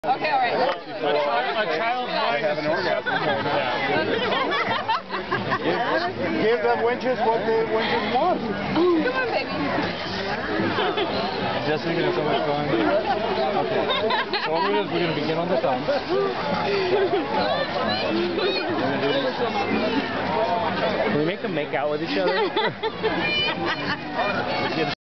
Okay, alright. A child's mind have an orgasm. Yeah. Give the winches what the winches want. Come on, baby. Just thinking of so much fun. Okay. So what we're going to begin on the thumb. Can we make them make out with each other?